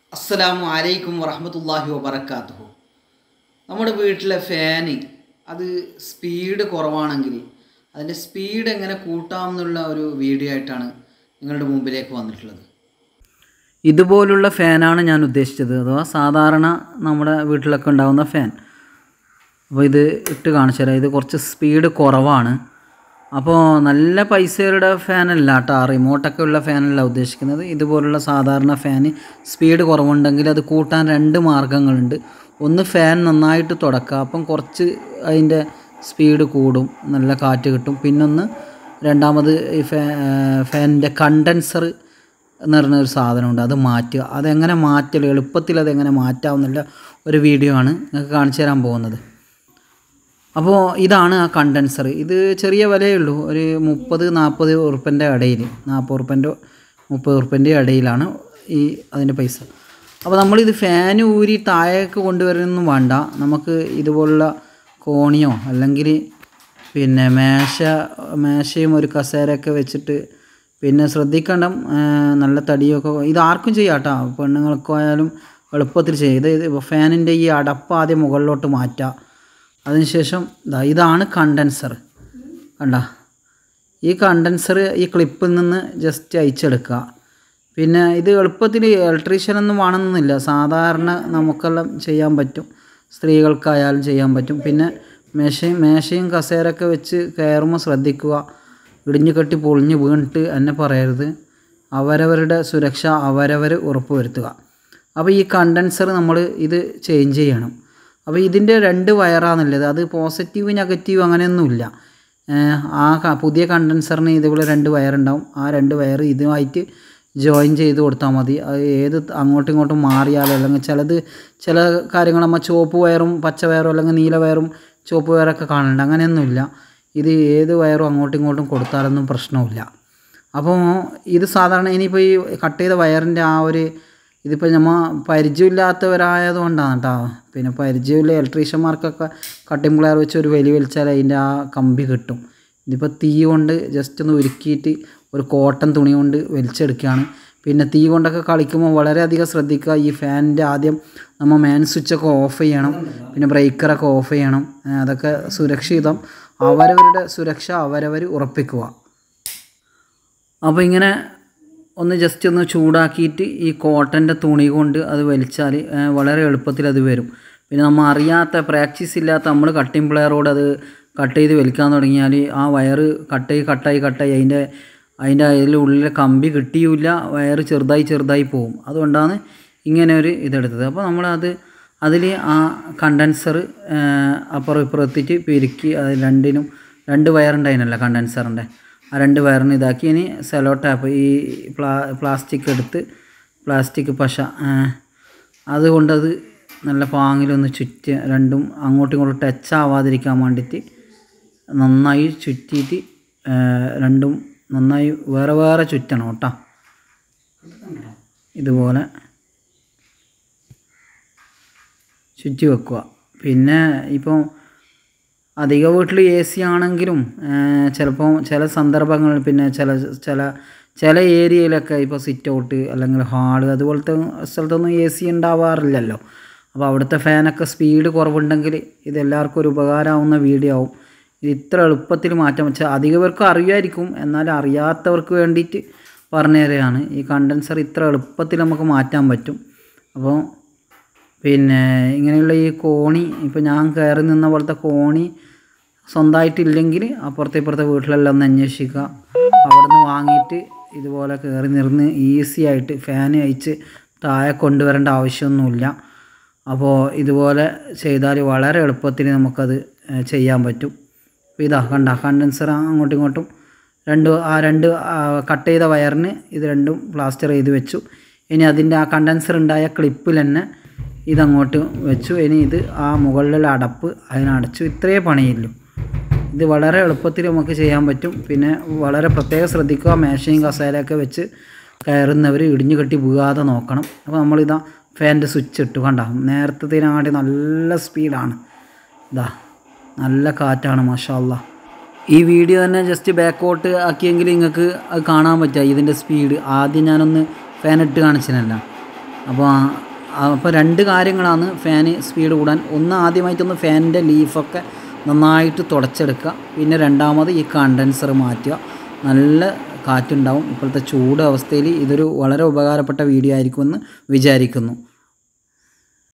അസ്സലാമു അലൈക്കും വറഹ്മത്തുള്ളാഹി വബറകാതുഹു. നമ്മുടെ വീട്ടിലെ ഫാന് അത് സ്പീഡ് കുറവാണെങ്കിൽ അതിൻ്റെ സ്പീഡ് എങ്ങനെ കൂട്ടാമെന്നുള്ള ഒരു വീഡിയോ ആയിട്ടാണ് നിങ്ങളുടെ മുമ്പിലേക്ക് വന്നിട്ടുള്ളത്. ഇതുപോലുള്ള ഫാനാണ് ഞാൻ ഉദ്ദേശിച്ചത്, അഥവാ സാധാരണ നമ്മുടെ വീട്ടിലൊക്കെ ഉണ്ടാകുന്ന ഫാൻ. അപ്പോൾ ഇത് ഇട്ട് കാണിച്ചു തരാം. ഇത് കുറച്ച് സ്പീഡ് കുറവാണ്. അപ്പോൾ നല്ല പൈസയുടെ ഫാനല്ല കേട്ടോ, റിമോട്ടൊക്കെ ഉള്ള ഫാനല്ല ഉദ്ദേശിക്കുന്നത്. ഇതുപോലുള്ള സാധാരണ ഫാന് സ്പീഡ് കുറവുണ്ടെങ്കിൽ അത് കൂട്ടാൻ രണ്ട് മാർഗ്ഗങ്ങളുണ്ട്. ഒന്ന്, ഫാൻ നന്നായിട്ട് തുടക്കുക, അപ്പം കുറച്ച് അതിൻ്റെ സ്പീഡ് കൂടും, നല്ല കാറ്റ് കിട്ടും. പിന്നൊന്ന്, രണ്ടാമത് ഈ ഫാനിൻ്റെ കണ്ടൻസർ എന്ന് പറഞ്ഞൊരു സാധനമുണ്ട്, അത് മാറ്റുക. അതെങ്ങനെ മാറ്റൽ, എളുപ്പത്തിൽ അതെങ്ങനെ മാറ്റാമെന്നുള്ള ഒരു വീഡിയോ ആണ് നിങ്ങൾക്ക് കാണിച്ചു തരാൻ പോകുന്നത്. അപ്പോൾ ഇതാണ് ആ കണ്ടൻസർ. ഇത് ചെറിയ വിലയുള്ളൂ, ഒരു 30-40 ഉറുപ്പ്യൻ്റെ ഇടയിൽ, 40 ഉറുപ്പ്യൻ്റെ 30 ഉറുപ്പ്യൻ്റെ ഇടയിലാണ് ഈ അതിൻ്റെ പൈസ. അപ്പോൾ നമ്മളിത് ഫാൻ ഊരി താഴേക്ക് കൊണ്ടുവരുന്നൊന്നും വേണ്ട. നമുക്ക് ഇതുപോലുള്ള കോണിയോ അല്ലെങ്കിൽ പിന്നെ മേശയും ഒരു കസേരയൊക്കെ വെച്ചിട്ട്, പിന്നെ ശ്രദ്ധിക്കേണ്ട നല്ല തടിയൊക്കെ, ഇതാർക്കും ചെയ്യാം കേട്ടോ, പെണ്ണുങ്ങൾക്കായാലും എളുപ്പത്തിൽ ചെയ്യാം. ഇത് ഫാനിൻ്റെ ഈ അടപ്പ് ആദ്യം മുകളിലോട്ട് മാറ്റുക. അതിനുശേഷം ഇതാണ് കണ്ടൻസർ, കണ്ട. ഈ കണ്ടൻസർ ഈ ക്ലിപ്പിൽ നിന്ന് ജസ്റ്റ് അയച്ചെടുക്കുക. പിന്നെ ഇത് എളുപ്പത്തിൽ ഇലക്ട്രീഷ്യനൊന്നും വേണമെന്നില്ല, സാധാരണ നമുക്കെല്ലാം ചെയ്യാൻ പറ്റും, സ്ത്രീകൾക്കായാലും ചെയ്യാൻ പറ്റും. പിന്നെ മേശയും കസേരയൊക്കെ വെച്ച് കയറുമ്പോൾ ശ്രദ്ധിക്കുക, ഇടിഞ്ഞു കെട്ടി പൊളിഞ്ഞ് വീണിട്ട് എന്നെ പറയരുത്. അവരവരുടെ സുരക്ഷ അവരവർ ഉറപ്പ് വരുത്തുക. അപ്പോൾ ഈ കണ്ടൻസർ നമ്മൾ ഇത് ചേഞ്ച് ചെയ്യണം. അപ്പോൾ ഇതിൻ്റെ 2 വയറാണുള്ളത്, അത് പോസിറ്റീവ് നെഗറ്റീവ് അങ്ങനെയൊന്നുമില്ല. പുതിയ കണ്ടൻസറിന് ഇതുപോലെ 2 വയറുണ്ടാവും. ആ 2 വയർ ഇതുമായിട്ട് ജോയിൻ ചെയ്ത് കൊടുത്താൽ മതി. അത് ഏത് അങ്ങോട്ടും ഇങ്ങോട്ടും മാറിയാലോ, അല്ലെങ്കിൽ ചില കാര്യങ്ങൾ നമ്മൾ ചുവപ്പ് വയറും പച്ച വയറും അല്ലെങ്കിൽ നീല വയറും ചുവപ്പ് വയറൊക്കെ കാണുന്നുണ്ട്, അങ്ങനെയൊന്നുമില്ല. ഇത് ഏത് വയറും അങ്ങോട്ടും ഇങ്ങോട്ടും കൊടുത്താലൊന്നും പ്രശ്നമില്ല. അപ്പോൾ ഇത് സാധാരണ ഇനിയിപ്പോൾ ഈ കട്ട് ചെയ്ത വയറിൻ്റെ ഇതിപ്പോൾ നമ്മൾ പരിചയമില്ലാത്തവരായതുകൊണ്ടാണ് കേട്ടോ. പിന്നെ പരിചയമില്ല ഇലക്ട്രീഷ്യന്മാർക്കൊക്കെ കട്ടിംഗ് പ്ലെയർ വെച്ച് ഒരു വലിച്ചാൽ അതിൻ്റെ ആ കമ്പി കിട്ടും. ഇതിപ്പോൾ തീ കൊണ്ട് ജസ്റ്റ് ഒന്ന് ഉരുക്കിയിട്ട് ഒരു കോട്ടൺ തുണി കൊണ്ട് വലിച്ചെടുക്കുകയാണ്. പിന്നെ തീ കൊണ്ടൊക്കെ കളിക്കുമ്പോൾ വളരെയധികം ശ്രദ്ധിക്കുക. ഈ ഫാനിൻ്റെ ആദ്യം നമ്മൾ മെയിൻ സ്വിച്ചൊക്കെ ഓഫ് ചെയ്യണം, പിന്നെ ബ്രേക്കറൊക്കെ ഓഫ് ചെയ്യണം. അതൊക്കെ സുരക്ഷിതം, അവരവരുടെ സുരക്ഷ അവരവർ ഉറപ്പിക്കുക. അപ്പോൾ ഇങ്ങനെ ഒന്ന് ജസ്റ്റ് ഒന്ന് ചൂടാക്കിയിട്ട് ഈ കോട്ടൻ്റെ തുണി കൊണ്ട് അത് വലിച്ചാൽ വളരെ എളുപ്പത്തിൽ അത് വരും. പിന്നെ നമ്മൾ അറിയാത്ത, പ്രാക്ടീസ് ഇല്ലാത്ത നമ്മൾ കട്ടിംഗ് പ്ലെയറോട് അത് കട്ട് ചെയ്ത് വലിക്കാൻ തുടങ്ങിയാൽ ആ വയറ് കട്ടായി അതിൻ്റെ അതിലുള്ളിലെ കമ്പി കിട്ടിയില്ല, വയറ് ചെറുതായി പോകും. അതുകൊണ്ടാണ് ഇങ്ങനെ ഒരു ഇതെടുത്തത്. അപ്പോൾ അതിൽ ആ കണ്ടൻസർ അപ്പുറം ഇപ്പുറം എത്തിയിട്ട് പിരിക്കി, അത് 2 വയറുണ്ടായിരുന്നല്ലോ കണ്ടൻസറിൻ്റെ, ആ 2 വയറിന് ഇതാക്കി. ഇനി സെലോ ടാപ്പ്, ഈ പ്ലാസ്റ്റിക് പശ അതുകൊണ്ടത് നല്ല പാങ്ങിലൊന്ന് ചുറ്റി, രണ്ടും അങ്ങോട്ടും ഇങ്ങോട്ടും ടച്ച് ആവാതിരിക്കാൻ വേണ്ടിയിട്ട് നന്നായി ചുറ്റിയിട്ട് രണ്ടും നന്നായി വേറെ ചുറ്റണം കേട്ടോ. ഇതുപോലെ ചുറ്റി വെക്കുക. പിന്നെ ഇപ്പോൾ അധിക വീട്ടിൽ AC ആണെങ്കിലും ചിലപ്പോൾ ചില സന്ദർഭങ്ങളിൽ, പിന്നെ ചില ഏരിയയിലൊക്കെ ഇപ്പോൾ സിറ്റ് ഔട്ട് അല്ലെങ്കിൽ ഹാള് അതുപോലത്തെ സ്ഥലത്തൊന്നും AC ഉണ്ടാവാറില്ലല്ലോ. അപ്പോൾ അവിടുത്തെ ഫാനൊക്കെ സ്പീഡ് കുറവുണ്ടെങ്കിൽ ഇതെല്ലാവർക്കും ഒരു ഉപകാരമാവുന്ന വീഡിയോ ആവും. ഇത് ഇത്ര എളുപ്പത്തിൽ മാറ്റാൻ വെച്ചാൽ അധികം പേർക്കും അറിയായിരിക്കും, എന്നാൽ അറിയാത്തവർക്ക് വേണ്ടിയിട്ട് പറഞ്ഞു തരികയാണ്. ഈ കണ്ടൻസർ ഇത്ര എളുപ്പത്തിൽ നമുക്ക് മാറ്റാൻ പറ്റും. അപ്പോൾ പിന്നെ ഇങ്ങനെയുള്ള ഈ കോണി, ഇപ്പോൾ ഞാൻ കയറി നിന്ന പോലത്തെ കോണി സ്വന്തമായിട്ടില്ലെങ്കിൽ ഇപ്പുറത്തെ വീട്ടിലെല്ലാം ഒന്ന് അന്വേഷിക്കുക. അവിടെ നിന്ന് വാങ്ങിയിട്ട് ഇതുപോലെ കയറി നിർന്ന് ഈസി ആയിട്ട് ഫാൻ അയച്ച് താഴെ കൊണ്ടുവരേണ്ട ആവശ്യമൊന്നുമില്ല. അപ്പോൾ ഇതുപോലെ ചെയ്താൽ വളരെ എളുപ്പത്തിൽ നമുക്കത് ചെയ്യാൻ പറ്റും. അപ്പോൾ ഇതാ കണ്ട, കണ്ടൻസർ അങ്ങോട്ടും ഇങ്ങോട്ടും 2 കട്ട് ചെയ്ത വയറിന് ഇത് 2 പ്ലാസ്റ്റർ ചെയ്ത് വെച്ചു. ഇനി അതിൻ്റെ ആ കണ്ടൻസർ ഉണ്ടായ ക്ലിപ്പിൽ തന്നെ ഇതങ്ങോട്ട് വെച്ചു. ഇനി ഇത് ആ മുകളിലുള്ള അടപ്പ് അതിനടച്ചു. ഇത്രയേ പണിയുള്ളൂ. ഇത് വളരെ എളുപ്പത്തിൽ നമുക്ക് ചെയ്യാൻ പറ്റും. പിന്നെ വളരെ പ്രത്യേകം ശ്രദ്ധിക്കുക, മേശയും കസേരയൊക്കെ വെച്ച് കയറുന്നവർ ഇടിഞ്ഞു കെട്ടി വീഴാതെ നോക്കണം. അപ്പോൾ നമ്മളിതാ ഫാനിൻ്റെ സ്വിച്ച് ഇട്ടു, കണ്ട, നേരത്തേനാണ്ടി നല്ല സ്പീഡാണ്, നല്ല കാറ്റാണ്, മാഷാ അല്ലാഹ്. ഈ വീഡിയോ തന്നെ ജസ്റ്റ് ബാക്കോട്ട് ആക്കിയെങ്കിൽ നിങ്ങൾക്ക് അത് കാണാൻ പറ്റുക ഇതിൻ്റെ സ്പീഡ്. ആദ്യം ഞാനൊന്ന് ഫാൻ ഇട്ട് കാണിച്ചില്ല. അപ്പോൾ രണ്ട് കാര്യങ്ങളാണ് ഫാന് സ്പീഡ് കൂടാൻ. ഒന്ന്, ആദ്യമായിട്ടൊന്ന് ഫാനിൻ്റെ ലീഫൊക്കെ നന്നായിട്ട് തുടച്ചെടുക്കുക. പിന്നെ രണ്ടാമത് ഈ കണ്ടൻസർ മാറ്റുക. നല്ല കാറ്റുണ്ടാവും. ഇപ്പോഴത്തെ ചൂട് അവസ്ഥയിൽ ഇതൊരു വളരെ ഉപകാരപ്പെട്ട വീഡിയോ ആയിരിക്കുമെന്ന് വിചാരിക്കുന്നു.